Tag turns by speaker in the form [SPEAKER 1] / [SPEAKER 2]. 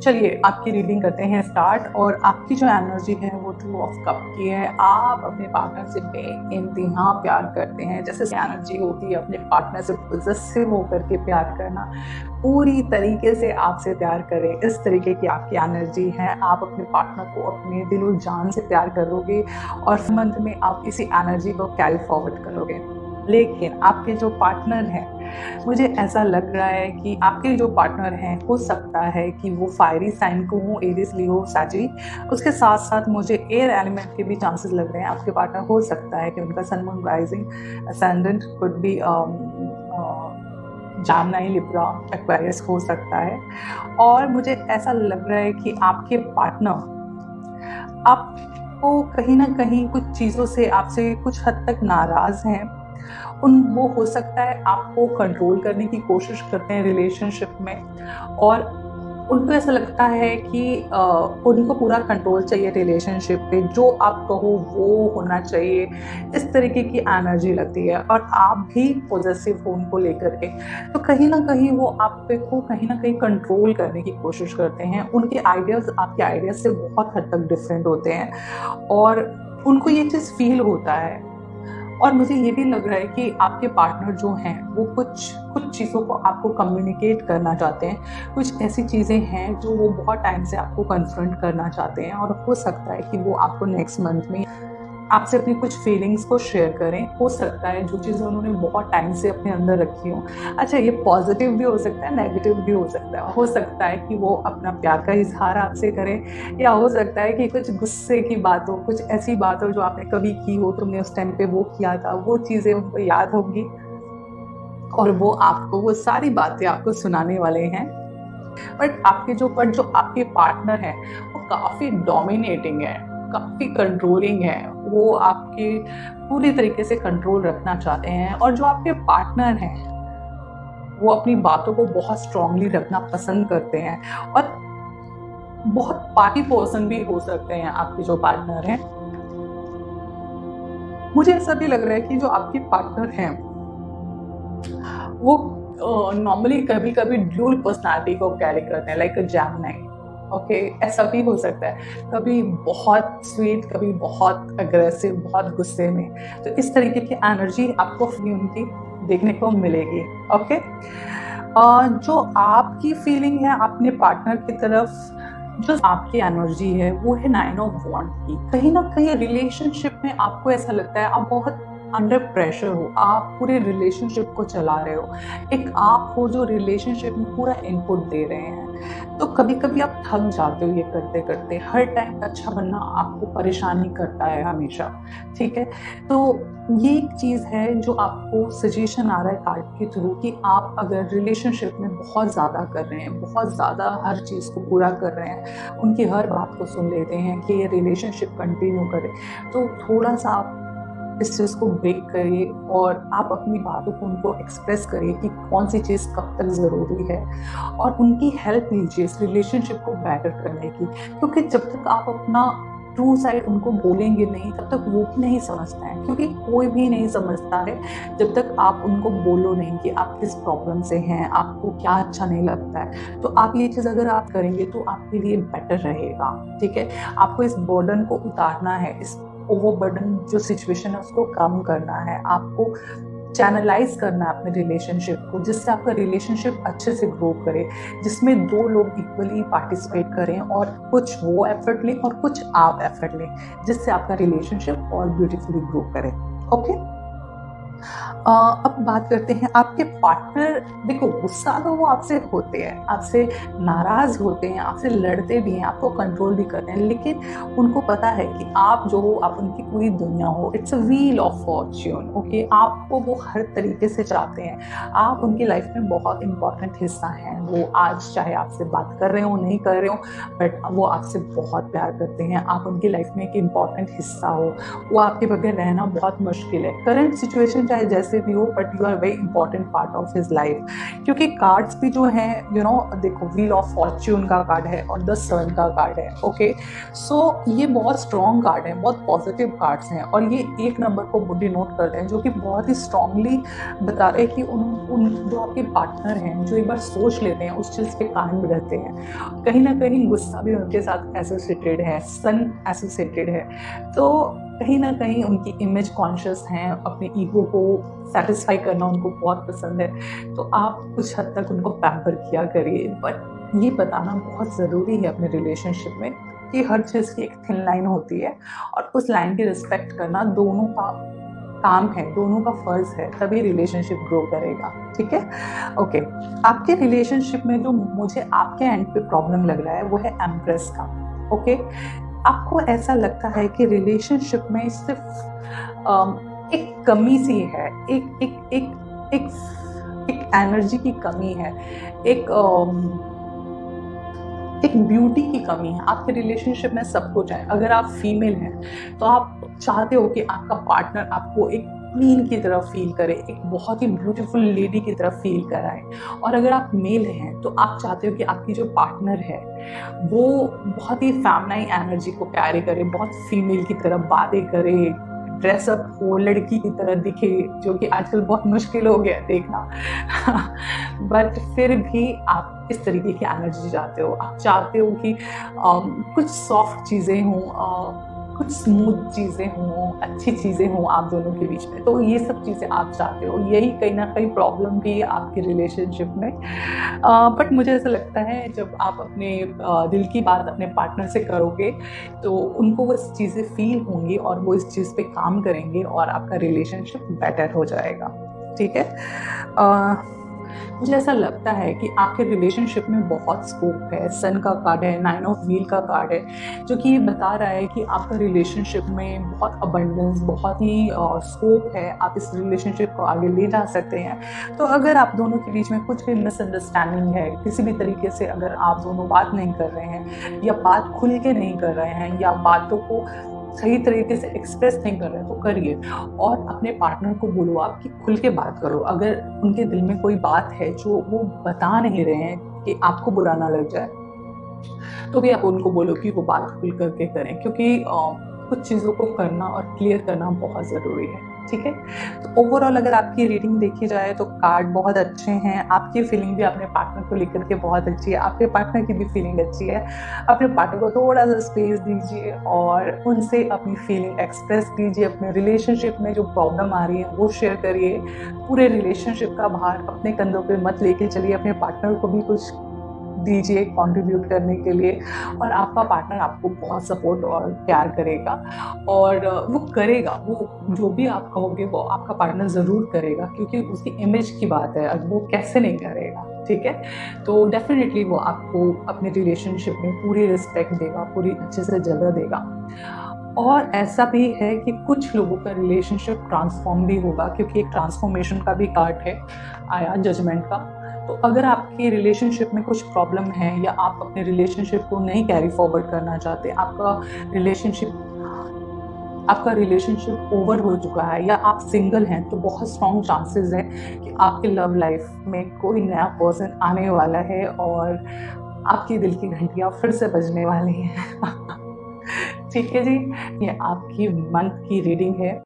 [SPEAKER 1] चलिए आपकी रीडिंग करते हैं स्टार्ट। और आपकी जो एनर्जी है वो 2 ऑफ कप की है। आप अपने पार्टनर से बेइंतहा प्यार करते हैं। जैसे एनर्जी होती है अपने पार्टनर से पॉजेसिव होकर के प्यार करना, पूरी तरीके से आपसे प्यार करें, इस तरीके की आपकी एनर्जी है। आप अपने पार्टनर को अपने दिलो जान से प्यार करोगे और मंथ में आप इसी एनर्जी को कैरी फॉरवर्ड करोगे। लेकिन आपके जो पार्टनर हैं, मुझे ऐसा लग रहा है कि आपके जो पार्टनर हैं हो सकता है कि वो फायरी साइन को हो, एरिस, लियो, सैजिटेरियस। उसके साथ साथ मुझे एयर एलिमेंट के भी चांसेस लग रहे हैं। आपके पार्टनर हो सकता है कि उनका sun, moon, rising, ascendant could be Gemini, Libra, Aquarius हो सकता है। और मुझे ऐसा लग रहा है कि आपके पार्टनर आपको कहीं ना कहीं कुछ चीज़ों से आपसे कुछ हद तक नाराज़ हैं। वो हो सकता है आपको कंट्रोल करने की कोशिश करते हैं रिलेशनशिप में, और उनको ऐसा लगता है कि उनको पूरा कंट्रोल चाहिए रिलेशनशिप पे, जो आप कहो वो होना चाहिए, इस तरीके की एनर्जी लगती है। और आप भी पॉजेसिव हो उनको लेकर के, तो कहीं ना कहीं वो आप पे को कहीं ना कहीं कंट्रोल करने की कोशिश करते हैं। उनके आइडियाज़ आपके आइडियाज़ से बहुत हद तक डिफरेंट होते हैं और उनको ये चीज़ फील होता है। और मुझे ये भी लग रहा है कि आपके पार्टनर जो हैं वो कुछ चीज़ों को आपको कम्युनिकेट करना चाहते हैं। कुछ ऐसी चीज़ें हैं जो वो बहुत टाइम से आपको कन्फ्रंट करना चाहते हैं, और हो सकता है कि वो आपको नेक्स्ट मंथ में आपसे अपनी कुछ फीलिंग्स को शेयर करें। हो सकता है जो चीज़ें उन्होंने बहुत टाइम से अपने अंदर रखी हो। अच्छा, ये पॉजिटिव भी हो सकता है, नेगेटिव भी हो सकता है। हो सकता है कि वो अपना प्यार का इजहार आपसे करें, या हो सकता है कि कुछ गुस्से की बात हो, कुछ ऐसी बात हो जो आपने कभी की हो, तुमने उस टाइम पे वो किया था, वो चीज़ें उनको याद होंगी और वो आपको वो सारी बातें आपको सुनाने वाले हैं। बट जो आपके पार्टनर हैं वो काफ़ी डोमिनेटिंग है, काफ़ी कंट्रोलिंग है। वो आपके पूरी तरीके से कंट्रोल रखना चाहते हैं। और जो आपके पार्टनर हैं वो अपनी बातों को बहुत स्ट्रांगली रखना पसंद करते हैं, और बहुत पार्टी पर्सन भी हो सकते हैं आपके जो पार्टनर हैं। मुझे ऐसा भी लग रहा है कि जो आपके पार्टनर हैं वो नॉर्मली कभी कभी ड्यूल पर्सनालिटी को कैरी करते हैं, लाइक अ जेमिनी। ओके, ऐसा भी हो सकता है, कभी बहुत स्वीट, कभी बहुत अग्रेसिव, बहुत गुस्से में। तो इस तरीके की एनर्जी आपको उनकी देखने को मिलेगी। ओके, जो आपकी फीलिंग है अपने पार्टनर की तरफ, जो आपकी एनर्जी है वो है 9 ऑफ वॉन्ड की। कहीं ना कहीं रिलेशनशिप में आपको ऐसा लगता है आप बहुत अंडर प्रेशर हो, आप पूरे रिलेशनशिप को चला रहे हो। एक आप हो जो रिलेशनशिप में पूरा इनपुट दे रहे हैं, तो कभी कभी आप थक जाते हो ये करते करते। हर टाइम अच्छा बनना आपको परेशानी करता है हमेशा, ठीक है। तो ये एक चीज़ है जो आपको सजेशन आ रहा है कार्ड के थ्रू, कि आप अगर रिलेशनशिप में बहुत ज़्यादा कर रहे हैं, बहुत ज़्यादा हर चीज़ को पूरा कर रहे हैं, उनकी हर बात को सुन लेते हैं कि ये रिलेशनशिप कंटिन्यू करे, तो थोड़ा सा आप इस चीज़ को ब्रेक करिए और आप अपनी बातों को उनको एक्सप्रेस करिए कि कौन सी चीज़ कब तक ज़रूरी है, और उनकी हेल्प लीजिए इस रिलेशनशिप को बेटर करने की। क्योंकि जब तक आप अपना ट्रू साइड उनको बोलेंगे नहीं, तब तक वो भी नहीं समझता है। क्योंकि कोई भी नहीं समझता है जब तक आप उनको बोलो नहीं कि आप किस प्रॉब्लम से हैं, आपको क्या अच्छा नहीं लगता है। तो आप ये चीज़ अगर आप करेंगे तो आपके लिए बेटर रहेगा, ठीक है। आपको इस बर्डन को उतारना है, इस ओवरबर्डन जो सिचुएशन है उसको कम करना है, आपको चैनलाइज करना है अपने रिलेशनशिप को, जिससे आपका रिलेशनशिप अच्छे से ग्रो करे, जिसमें 2 लोग इक्वली पार्टिसिपेट करें, और कुछ वो एफर्ट लें और कुछ आप एफर्ट लें, जिससे आपका रिलेशनशिप और ब्यूटीफुली ग्रो करे। ओके, अब बात करते हैं आपके पार्टनर। देखो, गुस्सा तो वो आपसे होते हैं, आपसे नाराज होते हैं, आपसे लड़ते भी हैं, आपको कंट्रोल भी करते हैं, लेकिन उनको पता है कि आप जो हो, आप उनकी पूरी दुनिया हो। It's a wheel of fortune. Okay, आपको वो हर तरीके से चाहते हैं, आप उनकी लाइफ में बहुत इंपॉर्टेंट हिस्सा हैं। वो आज चाहे आपसे बात कर रहे हो नहीं कर रहे हो, बट वो आपसे बहुत प्यार करते हैं, आप उनकी लाइफ में एक इम्पॉर्टेंट हिस्सा हो। वो आपके बगैर रहना बहुत मुश्किल है। करंट सिचुएशन चाहे जैसे कैसे भी हो, but you are very important part of his life. क्योंकि कार्ड्स भी जो हैं देखो, व्हील ऑफ फॉर्च्यून का कार्ड है और द सन का कार्ड है। ओके, सो ये बहुत स्ट्रॉन्ग कार्ड है, बहुत पॉजिटिव कार्ड्स हैं, और ये एक नंबर को डिनोट करते हैं, जो कि बहुत ही स्ट्रांगली बता रहे हैं कि उन जो आपके पार्टनर हैं, जो एक बार सोच लेते हैं, उस चीज़ पे कायम रहते हैं। कहीं ना कहीं गुस्सा भी उनके साथ एसोसिएटेड है, सन एसोसिएटेड है, तो कहीं ना कहीं उनकी इमेज कॉन्शियस हैं, अपने ईगो को सेटिस्फाई करना उनको बहुत पसंद है। तो आप कुछ हद तक उनको पैम्पर किया करिए, बट ये बताना बहुत ज़रूरी है अपने रिलेशनशिप में कि हर चीज़ की एक थिन लाइन होती है, और उस लाइन की रिस्पेक्ट करना दोनों का काम है, दोनों का फर्ज है, तभी रिलेशनशिप ग्रो करेगा। ठीक है, ओके। आपके रिलेशनशिप में जो मुझे आपके एंड पे प्रॉब्लम लग रहा है वो है एम्प्रेस का। ओके, आपको ऐसा लगता है कि रिलेशनशिप में सिर्फ एक कमी सी है, एक एक एक एक एक एनर्जी की कमी है, एक एक ब्यूटी की कमी है। आपके रिलेशनशिप में सब कुछ है। अगर आप फीमेल हैं तो आप चाहते हो कि आपका पार्टनर आपको एक क्वीन की तरह फील करे, एक बहुत ही ब्यूटीफुल लेडी की तरह फील कराए। और अगर आप मेल हैं तो आप चाहते हो कि आपकी जो पार्टनर है वो बहुत ही फेमिनाइन एनर्जी को कैरी करे, बहुत फीमेल की तरह बातें करे, ड्रेसअप हो, लड़की की तरह दिखे, जो कि आजकल बहुत मुश्किल हो गया देखना। बट फिर भी आप इस तरीके की एनर्जी चाहते हो। आप चाहते हो कि कुछ सॉफ्ट चीज़ें हों, कुछ स्मूथ चीज़ें हों, अच्छी चीज़ें हों आप दोनों के बीच में। तो ये सब चीज़ें आप चाहते हो। यही कहीं ना कहीं प्रॉब्लम भी है आपके रिलेशनशिप में। बट मुझे ऐसा लगता है जब आप अपने दिल की बात अपने पार्टनर से करोगे तो उनको वो चीज़ें फील होंगी और वो इस चीज़ पे काम करेंगे और आपका रिलेशनशिप बेटर हो जाएगा। ठीक है, मुझे ऐसा लगता है कि आपके रिलेशनशिप में बहुत स्कोप है। सन का कार्ड है, 9 ऑफ व्हील का कार्ड है, जो कि ये बता रहा है कि आपका रिलेशनशिप में बहुत अबंडेंस, बहुत ही स्कोप है। आप इस रिलेशनशिप को आगे ले जा सकते हैं। तो अगर आप दोनों के बीच में कुछ भी मिसअंडरस्टैंडिंग है, किसी भी तरीके से अगर आप दोनों बात नहीं कर रहे हैं या बात खुल के नहीं कर रहे हैं या बातों को सही तरीके से एक्सप्रेस नहीं कर रहे हैं, तो करिए। और अपने पार्टनर को बोलो आप कि खुल के बात करो। अगर उनके दिल में कोई बात है जो वो बता नहीं रहे हैं कि आपको बुरा ना लग जाए, तो भी आप उनको बोलो कि वो बात खुल करके करें, क्योंकि कुछ चीज़ों को करना और क्लियर करना बहुत ज़रूरी है। ठीक है, तो ओवरऑल अगर आपकी रीडिंग देखी जाए तो कार्ड बहुत अच्छे हैं। आपकी फीलिंग भी अपने पार्टनर को लेकर के बहुत अच्छी है, आपके पार्टनर की भी फीलिंग अच्छी है। अपने पार्टनर को थोड़ा सा स्पेस दीजिए और उनसे अपनी फीलिंग एक्सप्रेस कीजिए। अपने रिलेशनशिप में जो प्रॉब्लम आ रही है वो शेयर करिए। पूरे रिलेशनशिप का भार अपने कंधों पे मत लेके चलिए, अपने पार्टनर को भी कुछ दीजिए कंट्रीब्यूट करने के लिए, और आपका पार्टनर आपको बहुत सपोर्ट और प्यार करेगा और वो करेगा। वो जो भी आप कहोगे वो आपका पार्टनर ज़रूर करेगा, क्योंकि उसकी इमेज की बात है, अब वो कैसे नहीं करेगा। ठीक है, तो डेफिनेटली वो आपको अपने रिलेशनशिप में पूरी रिस्पेक्ट देगा, पूरी अच्छे से जगह देगा। और ऐसा भी है कि कुछ लोगों का रिलेशनशिप ट्रांसफॉर्म भी होगा, क्योंकि एक ट्रांसफॉर्मेशन का भी कार्ड है आया, जजमेंट का। तो अगर आपके रिलेशनशिप में कुछ प्रॉब्लम है या आप अपने रिलेशनशिप को नहीं कैरी फॉरवर्ड करना चाहते, आपका रिलेशनशिप ओवर हो चुका है या आप सिंगल हैं, तो बहुत स्ट्रॉन्ग चांसेस है कि आपके लव लाइफ में कोई नया पर्सन आने वाला है और आपके दिल की घंटियाँ फिर से बजने वाली हैं। ठीक है जी, ये आपकी मंथ की रीडिंग है।